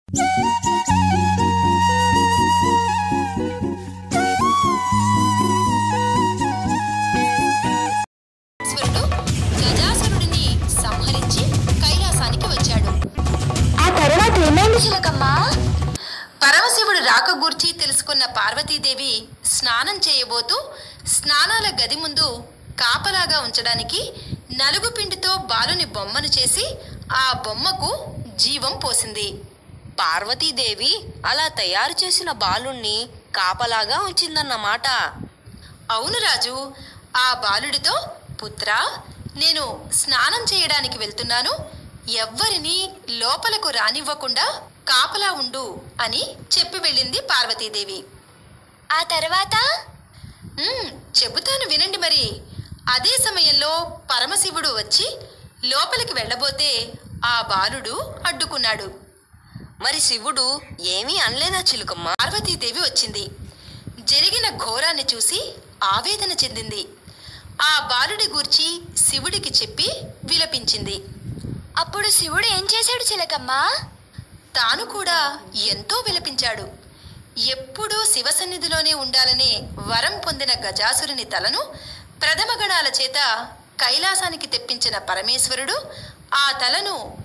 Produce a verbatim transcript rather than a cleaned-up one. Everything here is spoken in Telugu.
గజాసురుడిని సంహరించి కైలాసానికి వచ్చాడు. ఆ తర్వాత ఏమైంది చిలకమ్మా? పరమశివుడు రాక గూర్చి తెలుసుకున్న పార్వతీదేవి స్నానం చేయబోతూ స్నానాల గది ముందు కాపలాగా ఉంచడానికి నలుగు పిండితో బాలుని బొమ్మను చేసి ఆ బొమ్మకు జీవం పోసింది. పార్వతీదేవి అలా తయారు చేసిన బాలుణ్ణి కాపలాగా ఉంచిందన్నమాట. అవును రాజు. ఆ బాలుడితో, పుత్రా, నేను స్నానం చేయడానికి వెళ్తున్నాను, ఎవ్వరినీ లోపలకు రానివ్వకుండా కాపలా ఉండు అని చెప్పి వెళ్ళింది పార్వతీదేవి. ఆ తర్వాత చెబుతాను వినండి మరి. అదే సమయంలో పరమశివుడు వచ్చి లోపలికి వెళ్ళబోతే ఆ బాలుడు అడ్డుకున్నాడు. మరి శివుడు ఏమీ అనలేదా చిలుకమ్మ? పార్వతీదేవి వచ్చింది. జరిగిన ఘోరాన్ని చూసి ఆవేదన చెందింది. ఆ బాలుడి గూర్చి శివుడికి చెప్పి విలపించింది. అప్పుడు శివుడు ఏం చేశాడు చిలకమ్మా? తాను కూడా ఎంతో విలపించాడు. ఎప్పుడూ శివసన్నిధిలోనే ఉండాలనే వరం పొందిన గజాసురుని తలను ప్రథమగణాల చేత కైలాసానికి తెప్పించిన పరమేశ్వరుడు ఆ తలను